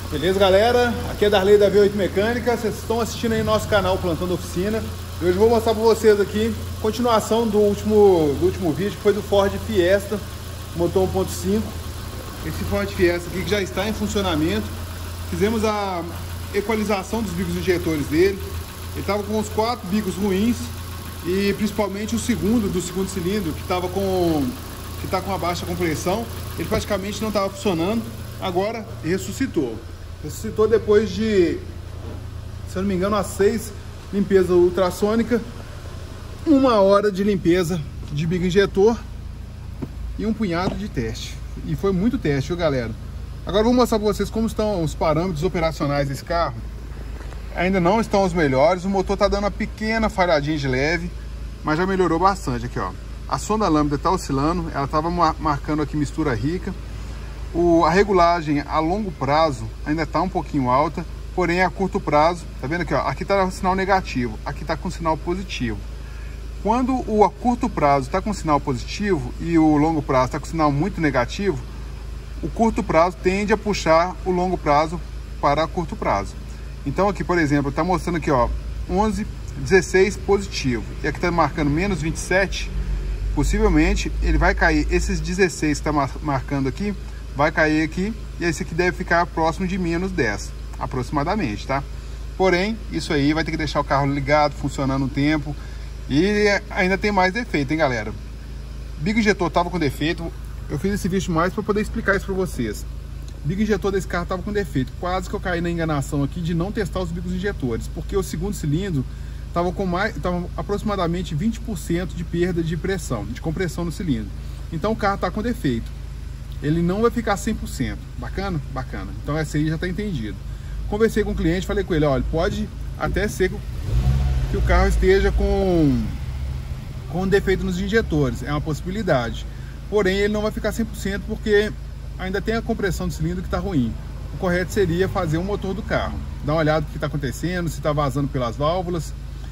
Beleza, galera? Aqui é Darley da V8 Mecânica. Vocês estão assistindo aí nosso canal Plantão da Oficina. E hoje eu vou mostrar para vocês aqui continuação do último vídeo, que foi do Ford Fiesta motor 1.5. Esse Ford Fiesta aqui que já está em funcionamento. Fizemos a equalização dos bicos injetores dele. Ele estava com os 4 bicos ruins e principalmente o segundo cilindro que está com a baixa compressão. Ele praticamente não estava funcionando. Agora ressuscitou depois de, se eu não me engano, as 6 limpezas ultrassônicas, 1 hora de limpeza de bico injetor e um punhado de teste. E foi muito teste, viu, galera? Agora eu vou mostrar para vocês como estão os parâmetros operacionais desse carro. Ainda não estão os melhores, o motor está dando uma pequena falhadinha de leve, mas já melhorou bastante aqui, ó. A sonda lambda está oscilando, ela estava marcando aqui mistura rica. A regulagem a longo prazo ainda está um pouquinho alta, porém a curto prazo, tá vendo aqui, ó, aqui está com sinal negativo, aqui está com sinal positivo. Quando o a curto prazo está com sinal positivo e o longo prazo está com sinal muito negativo, o curto prazo tende a puxar o longo prazo para curto prazo. Então aqui, por exemplo, está mostrando aqui, ó, 11, 16 positivo, e aqui está marcando menos 27, possivelmente ele vai cair, esses 16 que está marcando aqui, vai cair aqui, e esse aqui deve ficar próximo de menos 10, aproximadamente, tá? Porém, isso aí vai ter que deixar o carro ligado, funcionando um tempo, e ainda tem mais defeito, hein, galera? Bico injetor tava com defeito, eu fiz esse vídeo mais para poder explicar isso para vocês. Bico injetor desse carro tava com defeito, quase que eu caí na enganação aqui de não testar os bicos injetores, porque o segundo cilindro tava aproximadamente 20% de perda de pressão, de compressão no cilindro. Então o carro tá com defeito. Ele não vai ficar 100%. Bacana? Bacana. Então essa aí já está entendido. Conversei com o cliente, falei com ele, olha, pode até ser que o carro esteja com defeito nos injetores. É uma possibilidade. Porém, ele não vai ficar 100% porque ainda tem a compressão do cilindro que está ruim. O correto seria fazer o motor do carro. Dar uma olhada no que está acontecendo, se está vazando pelas válvulas.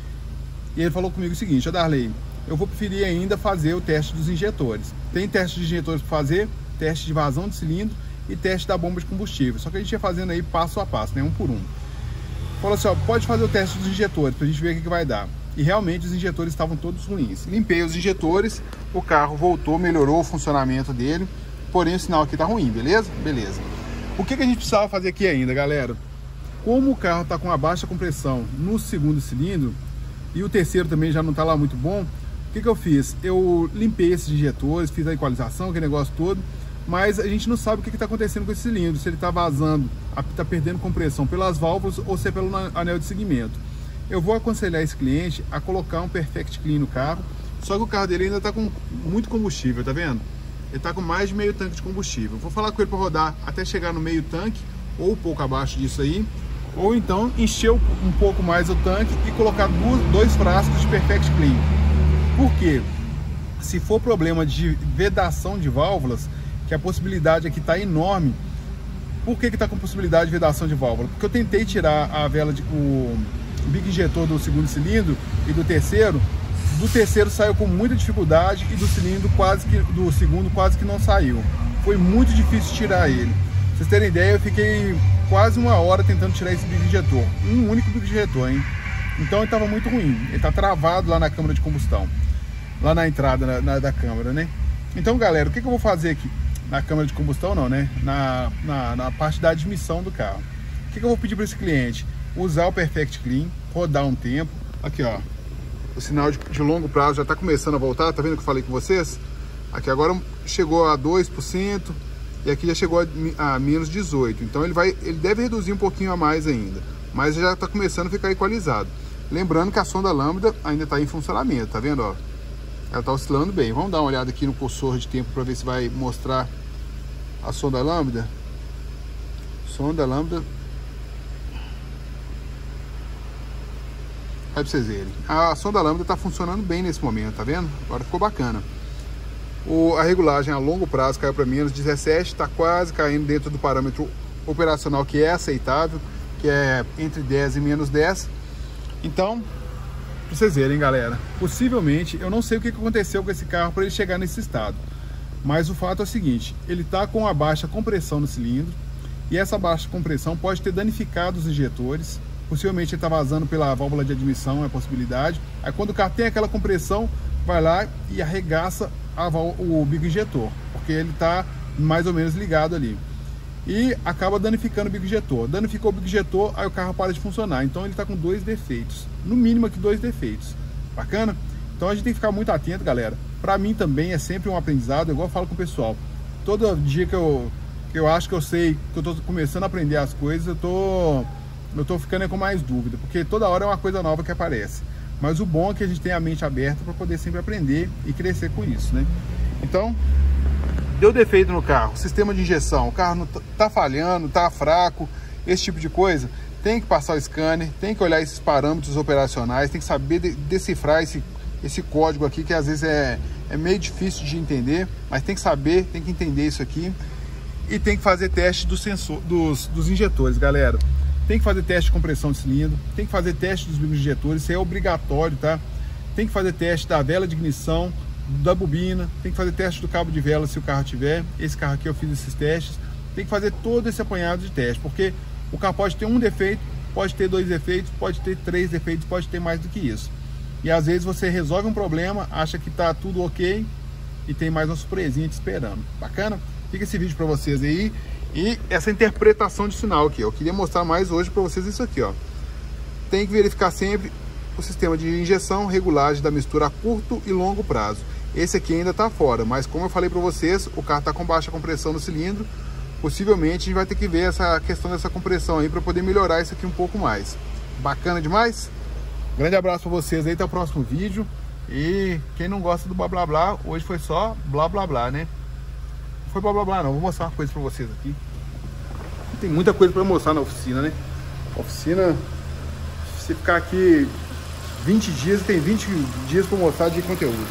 E ele falou comigo o seguinte, Darley, eu vou preferir ainda fazer o teste dos injetores. Tem teste de injetores para fazer, teste de vazão de cilindro e teste da bomba de combustível. Só que a gente ia fazendo aí passo a passo, né? Um por um. Falou assim, ó, pode fazer o teste dos injetores pra gente ver o que vai dar. E realmente os injetores estavam todos ruins. Limpei os injetores, o carro voltou, melhorou o funcionamento dele, porém o sinal aqui tá ruim, beleza? Beleza. O que a gente precisava fazer aqui ainda, galera? Como o carro tá com uma baixa compressão no segundo cilindro e o terceiro também já não tá lá muito bom, o que eu fiz? Eu limpei esses injetores, fiz a equalização, aquele negócio todo, mas a gente não sabe o que está acontecendo com esse cilindro, se ele está vazando, está perdendo compressão pelas válvulas ou se é pelo anel de segmento. Eu vou aconselhar esse cliente a colocar um Perfect Clean no carro, só que o carro dele ainda está com muito combustível, tá vendo? Ele está com mais de meio tanque de combustível. Vou falar com ele para rodar até chegar no meio tanque, ou um pouco abaixo disso aí, ou então encher um pouco mais o tanque e colocar 2 frascos de Perfect Clean. Por quê? Se for problema de vedação de válvulas, que a possibilidade aqui está enorme. Por que está com possibilidade de vedação de válvula? Porque eu tentei tirar a vela o bico injetor do segundo cilindro e do terceiro saiu com muita dificuldade e do segundo quase que não saiu. Foi muito difícil tirar ele. Pra vocês terem ideia, eu fiquei quase 1 hora tentando tirar esse bico injetor. Um único bico injetor, hein? Então ele estava muito ruim. Ele está travado lá na câmara de combustão, lá na entrada da câmara, né? Então, galera, o que eu vou fazer aqui? Na câmara de combustão não, né? Na parte da admissão do carro. O que eu vou pedir para esse cliente? Usar o Perfect Clean, rodar um tempo. Aqui, ó. O sinal de longo prazo já está começando a voltar. Tá vendo que eu falei com vocês? Aqui agora chegou a 2% e aqui já chegou a menos 18%. Então ele deve reduzir um pouquinho a mais ainda. Mas já está começando a ficar equalizado. Lembrando que a sonda lambda ainda está em funcionamento, tá vendo, ó? Ela está oscilando bem. Vamos dar uma olhada aqui no cursor de tempo para ver se vai mostrar a sonda lambda. Sonda lambda. Aí para vocês verem. A sonda lambda está funcionando bem nesse momento, tá vendo? Agora ficou bacana. A regulagem a longo prazo caiu para menos 17, está quase caindo dentro do parâmetro operacional que é aceitável, que é entre 10 e menos 10. Então, pra vocês verem, galera, possivelmente, eu não sei o que aconteceu com esse carro para ele chegar nesse estado, mas o fato é o seguinte, ele tá com a baixa compressão no cilindro, e essa baixa compressão pode ter danificado os injetores. Possivelmente ele está vazando pela válvula de admissão, é a possibilidade. Aí quando o carro tem aquela compressão, vai lá e arregaça o bico injetor, porque ele está mais ou menos ligado ali. E acaba danificando o bico injetor. Danificou o bico injetor, aí o carro para de funcionar. Então ele está com 2 defeitos, no mínimo aqui 2 defeitos. Bacana? Então a gente tem que ficar muito atento, galera. Para mim também é sempre um aprendizado, igual eu falo com o pessoal. Todo dia que eu acho que eu sei, que eu estou começando a aprender as coisas, eu tô ficando com mais dúvida, porque toda hora é uma coisa nova que aparece. Mas o bom é que a gente tem a mente aberta para poder sempre aprender e crescer com isso, né? Então, deu defeito no carro, sistema de injeção, o carro não tá falhando, tá fraco, esse tipo de coisa, tem que passar o scanner, tem que olhar esses parâmetros operacionais, tem que saber decifrar esse código aqui, que às vezes é meio difícil de entender, mas tem que saber, tem que entender isso aqui. E tem que fazer teste do sensor, dos injetores, galera. Tem que fazer teste de compressão de cilindro, tem que fazer teste dos bicos injetores, isso é obrigatório, tá? Tem que fazer teste da vela de ignição, da bobina, tem que fazer teste do cabo de vela se o carro tiver. Esse carro aqui eu fiz esses testes. Tem que fazer todo esse apanhado de teste, porque o carro pode ter um defeito, pode ter 2 defeitos, pode ter 3 defeitos, pode ter mais do que isso. E às vezes você resolve um problema, acha que tá tudo ok e tem mais uma surpresinha te esperando. Bacana? Fica esse vídeo para vocês aí. E essa interpretação de sinal aqui, eu queria mostrar mais hoje para vocês isso aqui, ó. Tem que verificar sempre o sistema de injeção, regulagem da mistura a curto e longo prazo. Esse aqui ainda está fora, mas como eu falei para vocês, o carro está com baixa compressão no cilindro. Possivelmente a gente vai ter que ver essa questão dessa compressão aí para poder melhorar isso aqui um pouco mais. Bacana demais? Grande abraço para vocês aí, até o próximo vídeo. E quem não gosta do blá blá blá, hoje foi só blá blá blá, né? Foi blá blá blá não, vou mostrar uma coisa pra vocês aqui. Tem muita coisa pra mostrar na oficina, né? Oficina, se você ficar aqui 20 dias, tem 20 dias pra mostrar de conteúdo.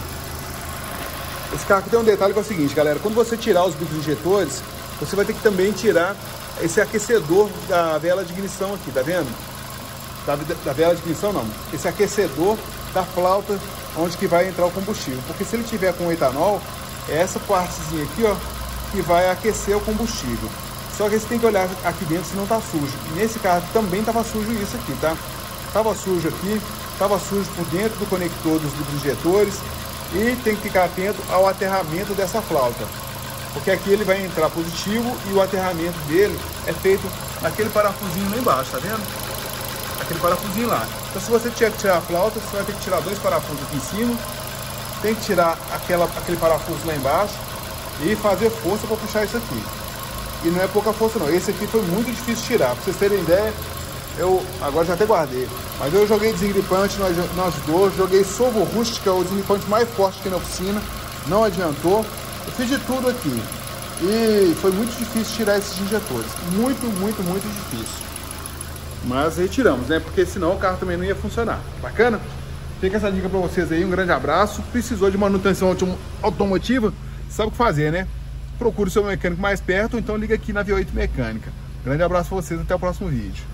Esse carro aqui tem um detalhe que é o seguinte, galera. Quando você tirar os bicos injetores, você vai ter que também tirar esse aquecedor da vela de ignição aqui, tá vendo? Da vela de ignição não, esse aquecedor da flauta onde que vai entrar o combustível. Porque se ele tiver com etanol, é essa partezinha aqui, ó, que vai aquecer o combustível. Só que você tem que olhar aqui dentro se não tá sujo. E nesse carro também tava sujo isso aqui, tá? Tava sujo aqui, tava sujo por dentro do conector dos injetores. E tem que ficar atento ao aterramento dessa flauta, porque aqui ele vai entrar positivo e o aterramento dele é feito naquele parafusinho lá embaixo, tá vendo? Aquele parafusinho lá. Então se você tiver que tirar a flauta, você vai ter que tirar 2 parafusos aqui em cima, tem que tirar aquele parafuso lá embaixo e fazer força para puxar isso aqui. E não é pouca força não, esse aqui foi muito difícil de tirar. Para vocês terem ideia, eu agora já até guardei, mas eu joguei desengripante não ajudou, joguei solvo rústico, que é o desengripante mais forte aqui na oficina, não adiantou. Eu fiz de tudo aqui e foi muito difícil tirar esses injetores, muito difícil. Mas retiramos, né? Porque senão o carro também não ia funcionar. Bacana? Fica essa dica para vocês aí, um grande abraço. Precisou de manutenção automotiva, sabe o que fazer, né? Procure o seu mecânico mais perto, ou então liga aqui na V8 Mecânica. Grande abraço para vocês, até o próximo vídeo.